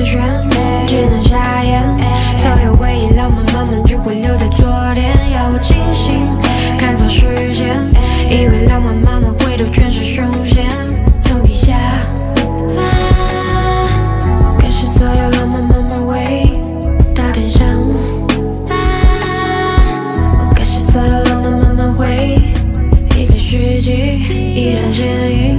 视线，只能傻眼。所有回忆浪漫慢慢只会留在昨天，要我清醒，看错视线，以为浪漫慢慢回头全是凶险。从地下，我开始所有浪漫慢慢回到天上，我开始所有浪漫慢慢回一个世纪，一段剪影。